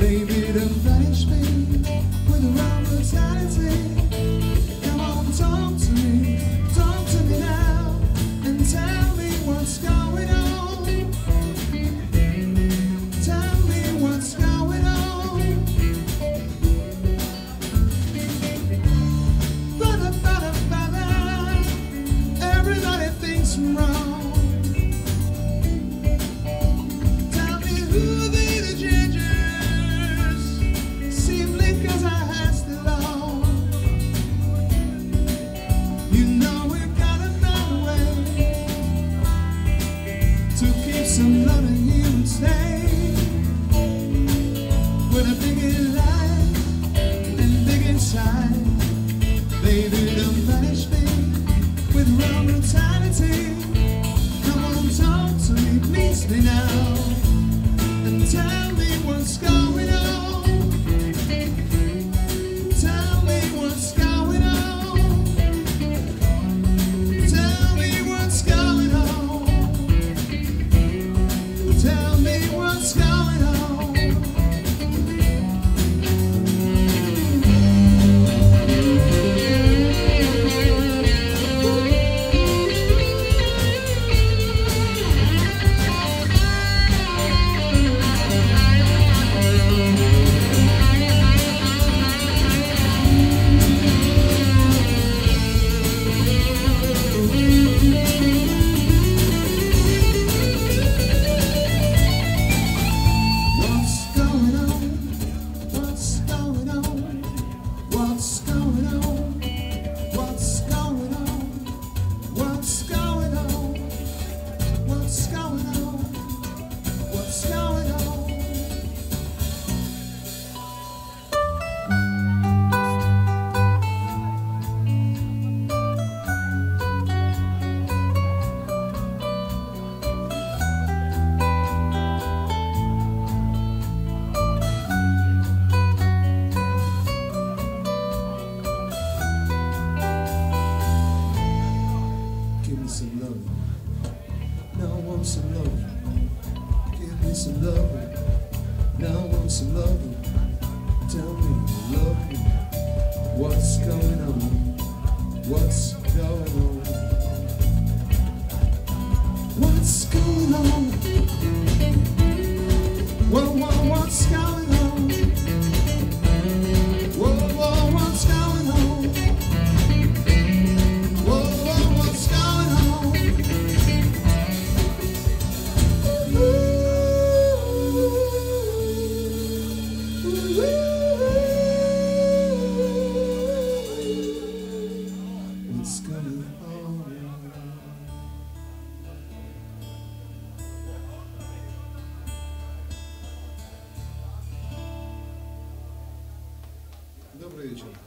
Baby, don't vanish me with a wrong brutality. Come on, talk to me now, and tell me what's going on. Tell me what's going on. Everybody thinks I'm wrong. Some loving here and stay. When I dig in life and dig inside, baby, don't vanish me with wrong brutality. Come on, talk to me, please me now, and tell me what's going on. Tell me what's going on. Tell me what's going on. Tell me what's going on. Some love. Now I want some love. Give me some love. Now I want some love. Tell me you love me. What's going on? What's going on? What's going on? Whoa, what's going on? Whoa, what's going on? Dobry wieczór.